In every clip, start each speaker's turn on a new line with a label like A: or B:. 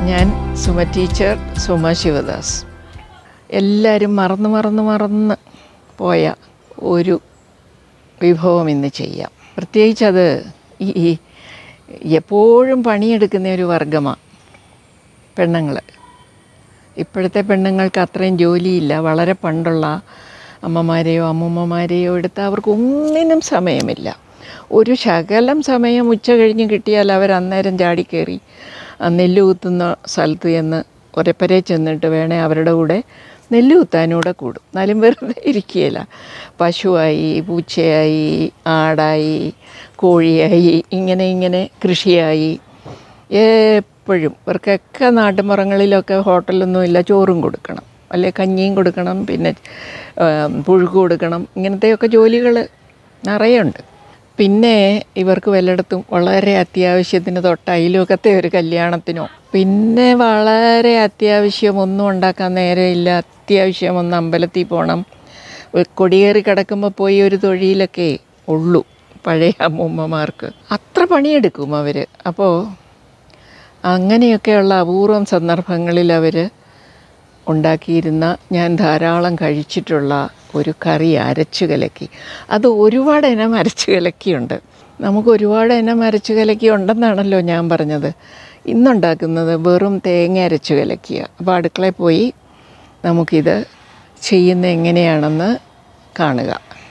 A: ഞാൻ സുമ ടീച്ചർ, സുമ ശിവദാസ്. എല്ലാവരും മറന്ന് പോയ ഒരു വിഭവം ഇന്ന് ചെയ്യാം. പ്രത്യേകിച്ചത് ഈ എപ്പോഴും പണിയെടുക്കുന്ന ഒരു വർഗമാണ് പെണ്ണുങ്ങൾ. ഇപ്പോഴത്തെ പെണ്ണുങ്ങൾക്ക് അത്രയും ജോലിയില്ല. വളരെ പണ്ടുള്ള അമ്മമാരെയോ അമ്മൂമ്മമാരെയോ എടുത്ത് അവർക്ക് ഒന്നിനും സമയമില്ല. ഒരു ശകലം സമയം ഉച്ച കഴിഞ്ഞ് കിട്ടിയാൽ അവർ അന്നേരം ചാടിക്കയറി നെല്ല് കുത്തുന്ന സ്ഥലത്ത് ചെന്ന് ഒരപ്പരെ ചെന്നിട്ട് വേണേൽ അവരുടെ കൂടെ നെല്ല് കുത്താനൂടെ കൂടും. എന്നാലും വെറുതെ ഇരിക്കുകയില്ല. പശുവായി, പൂച്ചയായി, ആടായി, കോഴിയായി, ഇങ്ങനെ കൃഷിയായി, എപ്പോഴും ഇവർക്കൊക്കെ നാട്ടുമ്പുറങ്ങളിലൊക്കെ ഹോട്ടലൊന്നുമില്ല, ചോറും കൊടുക്കണം, അല്ലെ കഞ്ഞിയും കൊടുക്കണം, പിന്നെ പുഴുക്ക് കൊടുക്കണം. ഇങ്ങനത്തെയൊക്കെ ജോലികൾ നിറയുണ്ട്. പിന്നെ ഇവർക്ക് വല്ലയിടത്തും വളരെ അത്യാവശ്യത്തിന് തൊട്ടയിലൊക്കത്തെ ഒരു കല്യാണത്തിനോ, പിന്നെ വളരെ അത്യാവശ്യം ഒന്നും ഉണ്ടാക്കാൻ നേരമില്ല, അത്യാവശ്യം ഒന്ന് അമ്പലത്തിൽ പോകണം, കൊടിയേറി കിടക്കുമ്പോൾ പോയി ഒരു തൊഴിലൊക്കെ ഉള്ളൂ പഴയ അമ്മൂമ്മമാർക്ക്. അത്ര പണിയെടുക്കും അവർ. അപ്പോൾ അങ്ങനെയൊക്കെയുള്ള അപൂർവം സന്ദർഭങ്ങളിൽ അവർ ഉണ്ടാക്കിയിരുന്ന, ഞാൻ ധാരാളം കഴിച്ചിട്ടുള്ള ഒരു കറി അരച്ചു കലക്കി. അത് ഒരുപാട് ഇനം അരച്ചു കലക്കിയുണ്ട്. നമുക്ക് ഒരുപാട് ഇനം അരച്ചു കലക്കി ഉണ്ടെന്നാണല്ലോ ഞാൻ പറഞ്ഞത്. ഇന്നുണ്ടാക്കുന്നത് വെറും തേങ്ങ അരച്ചു കലക്കിയ. അപ്പോൾ അടുക്കളയിൽ പോയി നമുക്കിത് ചെയ്യുന്നത് എങ്ങനെയാണെന്ന് കാണുക.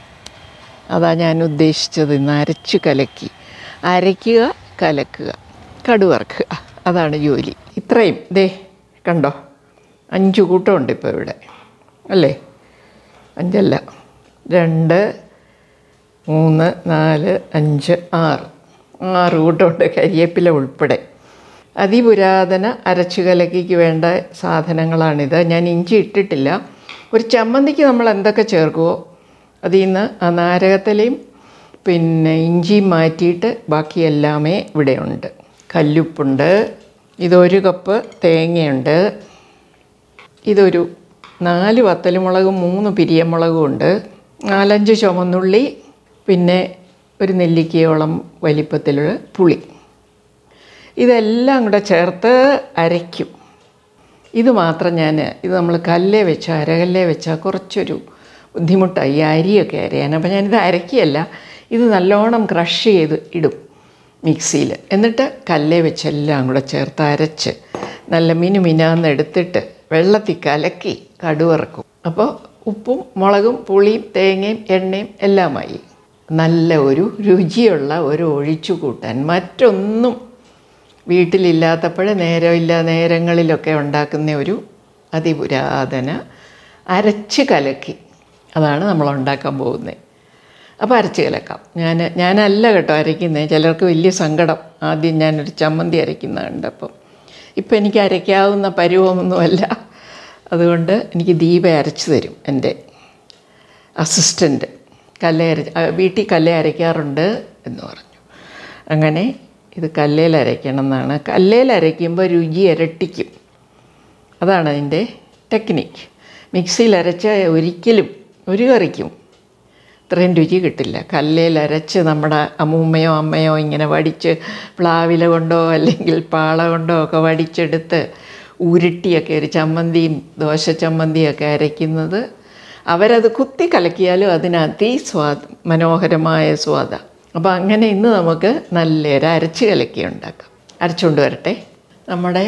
A: അതാ ഞാൻ ഉദ്ദേശിച്ചത്. ഇന്ന് അരച്ചു കലക്കി. അരയ്ക്കുക, കലക്കുക, കടുവറുക്കുക, അതാണ് ജോലി. ഇത്രയും ദേ കണ്ടോ, 5 കൂട്ടമുണ്ട് ഇപ്പോൾ ഇവിടെ, അല്ലേ? 5 അല്ല, 2, 3, 4, 5, 6 കൂട്ടമുണ്ട്, കരിയേപ്പില ഉൾപ്പെടെ. അതിപുരാതന അരച്ചു കലക്കിക്ക് വേണ്ട സാധനങ്ങളാണിത്. ഞാൻ ഇഞ്ചി ഇട്ടിട്ടില്ല. ഒരു ചമ്മന്തിക്ക് നമ്മൾ എന്തൊക്കെ ചേർക്കുമോ അതിൽ നിന്ന് ആ നാരകത്തിലയും പിന്നെ ഇഞ്ചിയും മാറ്റിയിട്ട് ബാക്കി എല്ലാമേ ഇവിടെയുണ്ട്. കല്ലുപ്പുണ്ട്, ഇതൊരു കപ്പ് തേങ്ങയുണ്ട്, ഇതൊരു 4 വത്തലുമുളകും 3 പിരിയമുളകും ഉണ്ട്, 4-5 ചുവന്നുള്ളി, പിന്നെ ഒരു നെല്ലിക്കയോളം വലിപ്പത്തിലുള്ള പുളി. ഇതെല്ലാം കൂടെ ചേർത്ത് അരയ്ക്കും. ഇത് മാത്രം ഇത് നമ്മൾ അരകല്ലേ വെച്ചാൽ കുറച്ചൊരു ബുദ്ധിമുട്ടായി അരിയൊക്കെ അരയാൻ. അപ്പോൾ ഞാനിത് അരയ്ക്കുകയല്ല, ഇത് നല്ലോണം ക്രഷ് ചെയ്ത് ഇടും മിക്സിയിൽ. എന്നിട്ട് കല്ലേ വെച്ചെല്ലാം കൂടെ ചേർത്ത് അരച്ച് നല്ല മിനുമിനാന്ന് എടുത്തിട്ട് വെള്ളത്തിൽ കലക്കി കടുവറക്കും. അപ്പോൾ ഉപ്പും മുളകും പുളിയും തേങ്ങയും എണ്ണയും എല്ലാമായി നല്ല ഒരു രുചിയുള്ള ഒരു ഒഴിച്ചു കൂട്ടാൻ. മറ്റൊന്നും വീട്ടിലില്ലാത്തപ്പോഴേ നേരങ്ങളിലൊക്കെ ഉണ്ടാക്കുന്ന ഒരു അതിപുരാതന അരച്ച് കലക്കി. അതാണ് നമ്മൾ ഉണ്ടാക്കാൻ പോകുന്നത്. അപ്പോൾ അരച്ച് കലക്കാം. ഞാനല്ല കേട്ടോ അരയ്ക്കുന്നത്. ചിലർക്ക് വലിയ സങ്കടം. ആദ്യം ഞാനൊരു ചമ്മന്തി അരയ്ക്കുന്നുണ്ട്. ഇപ്പം എനിക്ക് അരയ്ക്കാവുന്ന പരുവമൊന്നുമല്ല. അതുകൊണ്ട് എനിക്ക് ദീപ അരച്ച് തരും, എൻ്റെ അസിസ്റ്റൻ്റ്. വീട്ടിൽ കല്ല് അരയ്ക്കാറുണ്ട് എന്ന് പറഞ്ഞു. അങ്ങനെ ഇത് കല്ലേൽ അരയ്ക്കണം എന്നാണ്. കല്ലേൽ അരയ്ക്കുമ്പോൾ രുചി ഇരട്ടിക്കും. അതാണ് അതിൻ്റെ ടെക്നിക്ക്. മിക്സിയിൽ അരച്ചാൽ ഒരിക്കലും ഒരു കറിക്കും ഇത്രയും രുചി കിട്ടില്ല. കല്ലേൽ അരച്ച് നമ്മുടെ അമ്മൂമ്മയോ അമ്മയോ ഇങ്ങനെ വടിച്ച് പ്ലാവില കൊണ്ടോ അല്ലെങ്കിൽ പാള കൊണ്ടോ ഒക്കെ വടിച്ചെടുത്ത് ഉരുട്ടിയൊക്കെ ഒരു ചമ്മന്തിയും ദോശ ചമ്മന്തിയൊക്കെ അരയ്ക്കുന്നത്, അവരത് കുത്തി കലക്കിയാലും അതിനകത്ത് മനോഹരമായ സ്വാദാണ്. അപ്പോൾ അങ്ങനെ ഇന്ന് നമുക്ക് നല്ലൊരു അരച്ച് കലക്കി ഉണ്ടാക്കാം. അരച്ചുകൊണ്ട് വരട്ടെ. നമ്മുടെ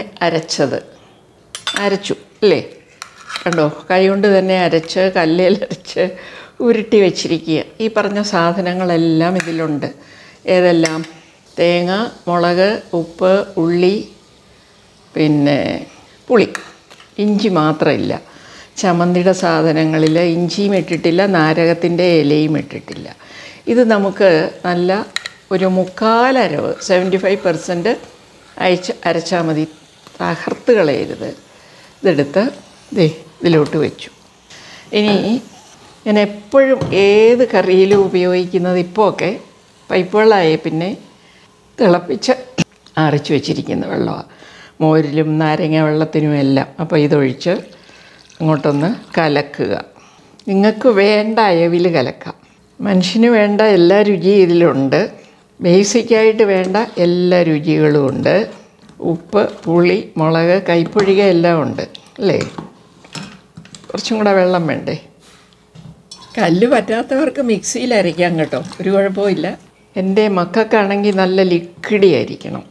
A: അരച്ചു അല്ലേ, കണ്ടോ? കൈ കൊണ്ട് തന്നെ അരച്ച് കല്ലേലരച്ച് ഉരുട്ടി വെച്ചിരിക്കുക. ഈ പറഞ്ഞ സാധനങ്ങളെല്ലാം ഇതിലുണ്ട്. ഏതെല്ലാം? തേങ്ങ, മുളക്, ഉപ്പ്, ഉള്ളി, പിന്നെ പുളി. ഇഞ്ചി മാത്രമില്ല. ചമ്മന്തിയുടെ സാധനങ്ങളിൽ ഇഞ്ചിയും ഇട്ടിട്ടില്ല, നാരകത്തിൻ്റെ ഇലയും ഇട്ടിട്ടില്ല. ഇത് നമുക്ക് നല്ല ഒരു 1/4 അരവ് 75% അരച്ചാൽ മതി. തകർത്ത് കളയരുത്. ഇതെടുത്ത് ഇതിലോട്ട് വെച്ചു. ഇനി ഞാൻ എപ്പോഴും ഏത് കറിയിലും ഉപയോഗിക്കുന്നത്, ഇപ്പോൾ ഒക്കെ പൈപ്പ് വെള്ളമായി പിന്നെ തിളപ്പിച്ച് അരച്ച് വെച്ചിരിക്കുന്ന വെള്ളമാണ്. മോരിലും നാരങ്ങ വെള്ളത്തിനും എല്ലാം. അപ്പോൾ ഇതൊഴിച്ച് അങ്ങോട്ടൊന്ന് കലക്കുക. നിങ്ങൾക്ക് വേണ്ട അയവിൽ കലക്കാം. മനുഷ്യന് വേണ്ട എല്ലാ രുചിയും ഇതിലുണ്ട്. ബേസിക്കായിട്ട് വേണ്ട എല്ലാ രുചികളും ഉണ്ട്. ഉപ്പ്, പുളി, മുളക്, കൈപ്പൊഴിക എല്ലാം ഉണ്ട് അല്ലേ? കുറച്ചും കൂടെ വെള്ളം വേണ്ടേ? കല്ല് പറ്റാത്തവർക്ക് മിക്സിയിൽ അരയ്ക്കാം കേട്ടോ, ഒരു കുഴപ്പമില്ല. എൻ്റെ മക്കൾക്കാണെങ്കിൽ നല്ല ലിക്വിഡി ആയിരിക്കണം.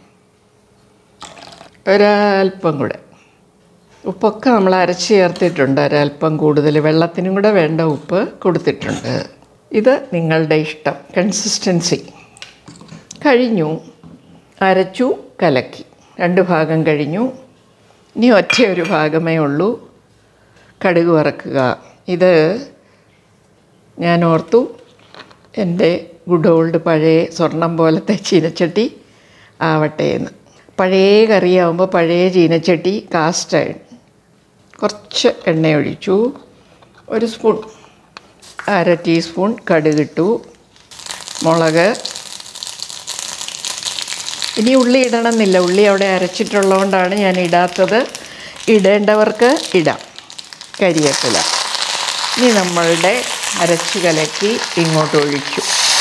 A: ഒരൽപ്പം കൂടെ ഉപ്പൊക്കെ നമ്മൾ അരച്ച് ചേർത്തിട്ടുണ്ട്. ഒരൽപ്പം കൂടുതൽ വെള്ളത്തിനും കൂടെ വേണ്ട ഉപ്പ് കൊടുത്തിട്ടുണ്ട്. ഇത് നിങ്ങളുടെ ഇഷ്ടം. കൺസിസ്റ്റൻസി കഴിഞ്ഞു. അരച്ചു, കലക്കി. 2 ഭാഗം കഴിഞ്ഞു. ഇനി ഒറ്റ ഒരു ഭാഗമേ ഉള്ളൂ. കടുക് വറക്കുക. ഇത് ഞാൻ ഓർത്തു എൻ്റെ ഗുഡ് ഓൾഡ് പഴയ സ്വർണം പോലത്തെ ചീനച്ചട്ടി ആവട്ടെ എന്ന്. പഴയ കറിയാവുമ്പോൾ പഴയ ചീനച്ചട്ടി കാസ്റ്റ് അയൺ. കുറച്ച് എണ്ണ ഒഴിച്ചു. 1 സ്പൂൺ, 1/2 ടീസ്പൂൺ കടുകിട്ടു. മുളക്. ഇനി ഉള്ളി ഇടണമെന്നില്ല, ഉള്ളി അവിടെ അരച്ചിട്ടുള്ളതുകൊണ്ടാണ് ഞാൻ ഇടാത്തത്. ഇടേണ്ടവർക്ക് ഇടാം. കരിവേപ്പില. ഇനി നമ്മളുടെ അരച്ച് കലക്കി ഇങ്ങോട്ട് ഒഴിച്ചു.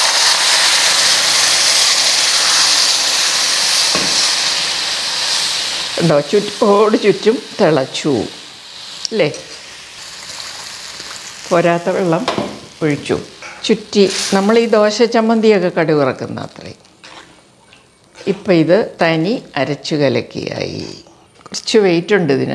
A: ഉണ്ടോ? ചുറ്റും തിളച്ചു അല്ലേ? പോരാത്ത വെള്ളം ഒഴിച്ചു. ചുറ്റി. നമ്മൾ ഈ ദോശ ചമ്മന്തിയൊക്കെ കടുക് വറക്കുന്ന അത്രയും. ഇപ്പം ഇത് തനി അരച്ചു കലക്കിയായി. കുറച്ച് വെയിറ്റ് ഉണ്ട് ഇതിന്.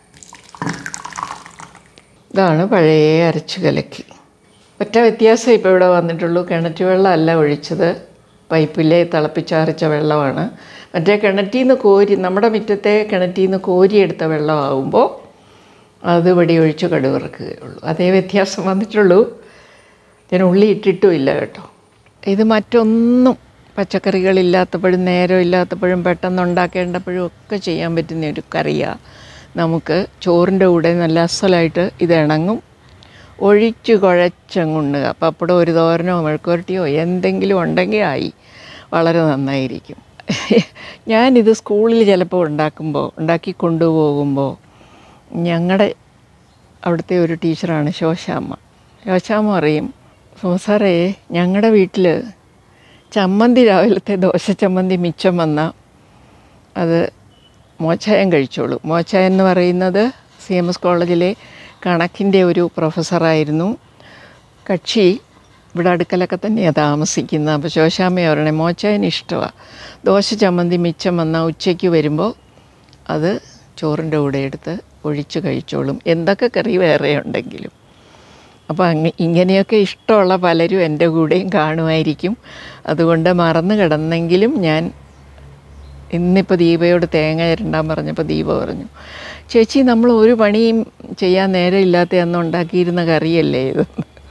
A: ഇതാണ് പഴയ അരച്ചു കലക്കി. ഒറ്റ വ്യത്യാസം ഇപ്പോൾ ഇവിടെ വന്നിട്ടുള്ളൂ. കിണറ്റ് വെള്ളമല്ല ഒഴിച്ചത്, പൈപ്പിലെ തിളപ്പിച്ചാറിച്ച വെള്ളമാണ്. മറ്റേ കിണറ്റിൽ നിന്ന് കോരി, നമ്മുടെ മുറ്റത്തെ കിണറ്റിൽ നിന്ന് കോരിയെടുത്ത വെള്ളമാകുമ്പോൾ അത് വടി ഒഴിച്ച് കടുക് വറക്കുകയുള്ളൂ. അതേ വ്യത്യാസം വന്നിട്ടുള്ളൂ. ഞാൻ ഉള്ളി ഇട്ടിട്ടുമില്ല കേട്ടോ. ഇത് മറ്റൊന്നും പച്ചക്കറികളില്ലാത്തപ്പോഴും നേരമില്ലാത്തപ്പോഴും പെട്ടെന്ന് ഉണ്ടാക്കേണ്ടപ്പോഴും ഒക്കെ ചെയ്യാൻ പറ്റുന്ന ഒരു കറിയാണ്. നമുക്ക് ചോറിൻ്റെ കൂടെ നല്ല അസലായിട്ട് ഇത് ഇണങ്ങും. ഒഴിച്ച് കുഴച്ചങ്ങുണ്ണുക. പപ്പടം, ഒരു തോരനോ മെഴുക്കുവരട്ടിയോ എന്തെങ്കിലും ഉണ്ടെങ്കിൽ ആയി. വളരെ നന്നായിരിക്കും. ഞാനിത് സ്കൂളിൽ ചിലപ്പോൾ ഉണ്ടാക്കി കൊണ്ടുപോകുമ്പോൾ ഞങ്ങളുടെ അവിടുത്തെ ഒരു ടീച്ചറാണ് ശോശാമ്മ. ശോശാമ്മ പറയും, സാറേ ഞങ്ങളുടെ വീട്ടിൽ ചമ്മന്തി, രാവിലത്തെ ദോശ ചമ്മന്തി മിച്ചം വന്നാൽ അത് മോച്ചായം കഴിച്ചോളൂ. മോച്ചായം എന്ന് പറയുന്നത് CMS കോളേജിലെ കണക്കിൻ്റെ ഒരു പ്രൊഫസറായിരുന്നു. കക്ഷി ഇവിടെ അടുക്കലൊക്കെ തന്നെയാണ് താമസിക്കുന്നത്. അപ്പോൾ ശോശാമ്മ പറയണേ മോച്ചായന് ഇഷ്ടമാണ്. ദോശ ചമ്മന്തി മിച്ചം വന്നാൽ ഉച്ചയ്ക്ക് വരുമ്പോൾ അത് ചോറിൻ്റെ കൂടെ എടുത്ത് ഒഴിച്ച് കഴിച്ചോളും, എന്തൊക്കെ കറി വേറെ ഉണ്ടെങ്കിലും. അപ്പോൾ ഇങ്ങനെയൊക്കെ ഇഷ്ടമുള്ള പലരും എൻ്റെ കൂടെയും കാണുമായിരിക്കും. അതുകൊണ്ട് മറന്നു കിടന്നെങ്കിലും ഞാൻ ഇന്നിപ്പോൾ ദീപയോട് തേങ്ങ ചിരണ്ടാൻ പറഞ്ഞപ്പോൾ ദീപ പറഞ്ഞു, ചേച്ചി നമ്മൾ ഒരു പണിയും ചെയ്യാൻ നേരമില്ലാത്ത അന്ന് ഉണ്ടാക്കിയിരുന്ന കറിയല്ലേ ഇത്.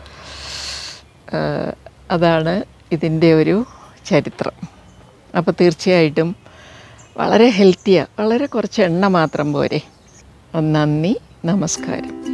A: അതാണ് ഇതിൻ്റെ ഒരു ചരിത്രം. അപ്പോൾ തീർച്ചയായിട്ടും വളരെ ഹെൽത്തിയാണ്. വളരെ കുറച്ച് എണ്ണ മാത്രം പോരെ. നന്ദി, നമസ്കാരം.